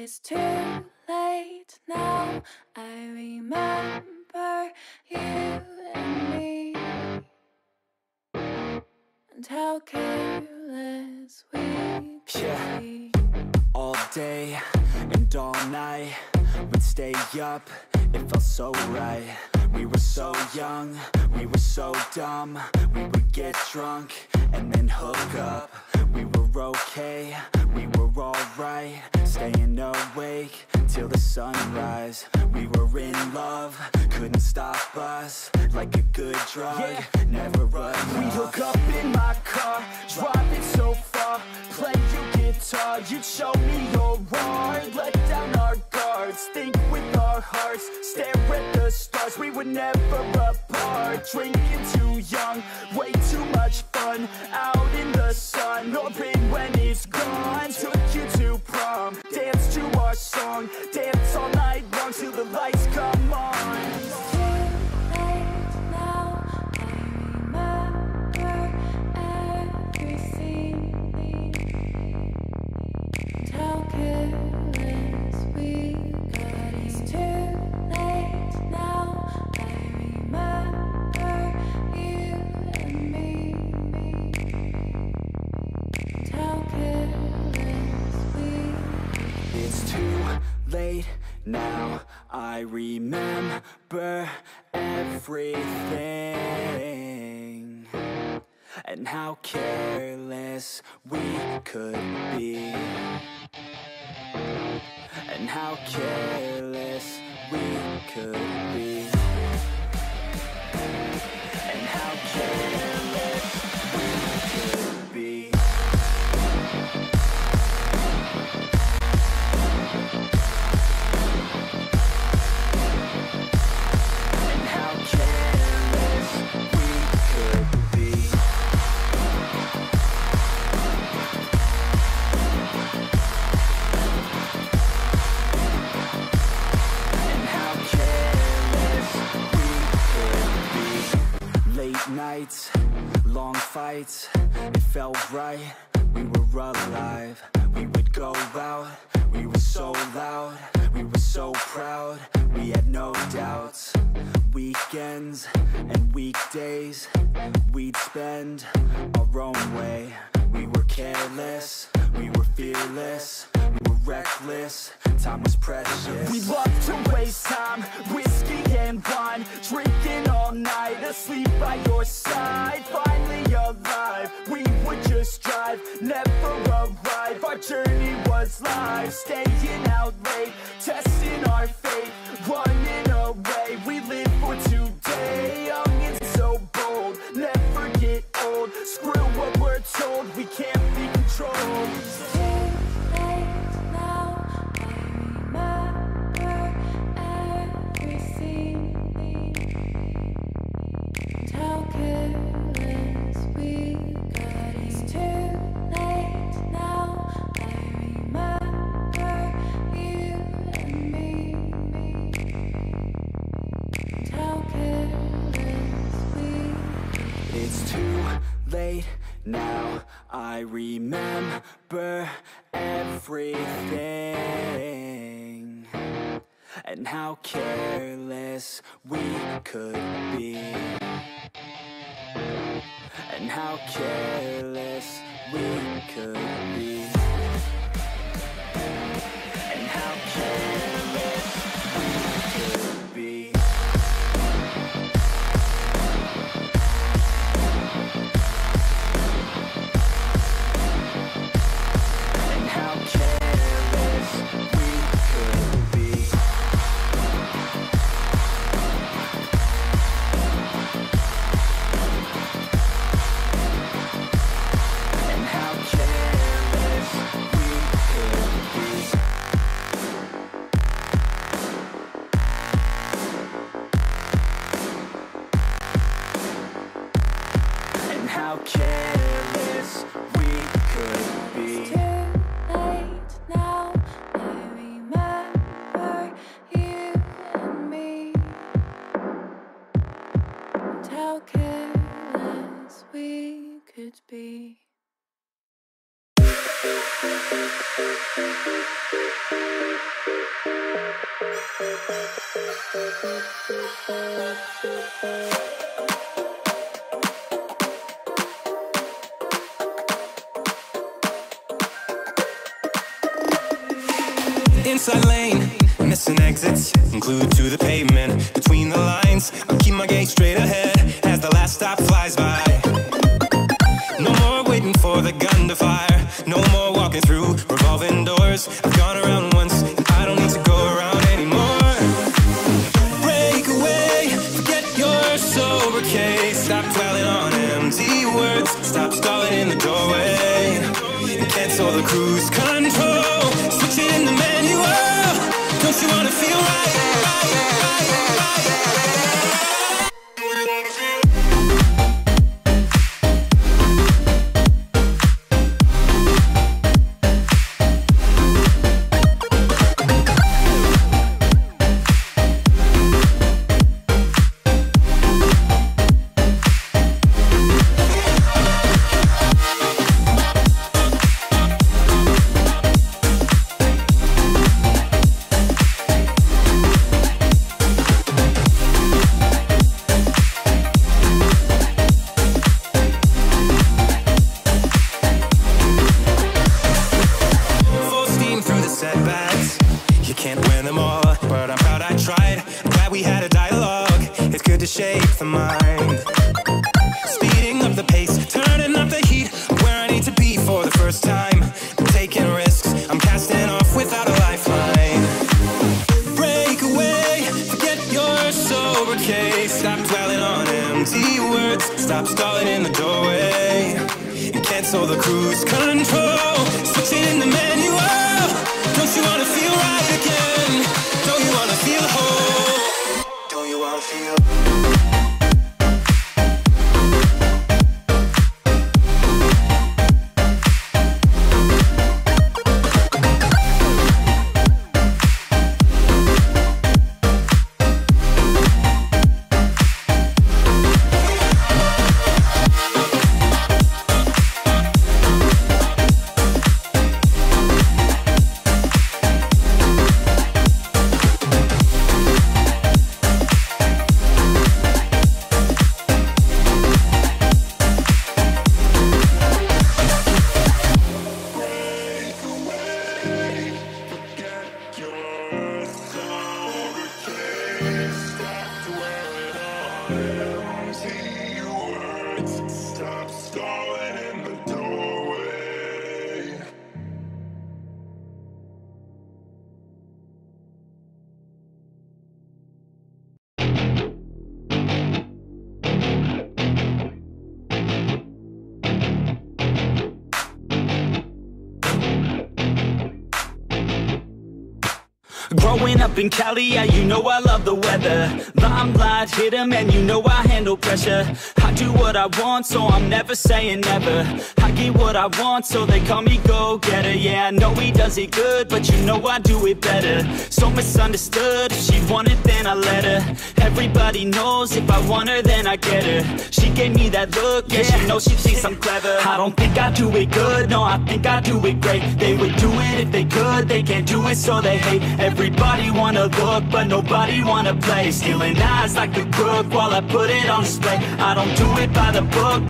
it's too late now. I remember you and me, and how careless we could be. All day and all night, we'd stay up, it felt so right. We were so young, we were so dumb. We would get drunk and then hook up. We were okay, we were alright, staying awake till the sunrise. We were in love, couldn't stop us, like a good drug, never enough. We'd hook up in my car, driving so far, play your guitar, you'd show me your art, let down our guards, think with our hearts, stare at the stars. We were never apart, drinking too young, way too much fun, out in the sun, hoping when it's gone. Took you to prom, dance to our song, dance all night long till the lights come on. Late now, I remember everything, and how careless we could be, and how careless we could be, and how careless we could be. Nights, long fights, it felt right, we were alive. We would go out, we were so loud, we were so proud, we had no doubts. Weekends and weekdays, we'd spend our own way. We were careless, we were fearless, we were reckless, time was precious. We loved to waste time, whiskey and wine, drinking all night, asleep by your side. Finally alive, we would just drive, never arrive. Our journey was live, staying out late, testing our fate, running away. We live for today, young and so bold, never get old. Screw what we're told, we can't be controlled. Late now, I remember everything, and how careless we could be, and how careless we could be, and how careless we could be. How careless we could be. It's too late now, I remember you and me, and how careless we could be. Inside lane, missing exits, glued to the pavement. Between the lines, I'll keep my gaze straight ahead as the last stop flies by. No more waiting for the gun to fire, no more walking through revolving doors. I've gone around once, and I don't need to go around anymore. Break away, forget your sober case. Stop dwelling on empty words, stop stalling in the doorway, and cancel the cruise control. Switch it in the manual. Don't you wanna feel right, right, right, right, right? Setbacks, you can't win them all, but I'm proud I tried. I'm glad we had a dialogue. It's good to shape the mind. Speeding up the pace, turning up the heat, where I need to be for the first time. I'm taking risks, I'm casting off without a lifeline. Break away, forget your sober case. Stop dwelling on empty words, stop stalling in the doorway, and cancel the cruise control. Switch it in the manual. Don't you wanna feel right again? Don't you wanna feel whole? Don't you wanna feel? Stop stalling in the doorway. Growing up in Cali, yeah, you know I love the weather. Limelight hit 'em and you know I handle pressure. I do what I want, so I'm never saying never. I get what I want, so they call me go-getter. Yeah, I know he does it good, but you know I do it better. So misunderstood, if she wanted then I let her. Everybody knows if I want her then I get her. She gave me that look, yeah, she knows she thinks I'm clever. I don't think I do it good, no, I think I do it great. They would do it if they could, they can't do it so they hate. Everybody wanna look, but nobody wanna play. Stealing eyes like a crook while I put it on display. I don't do it by the book.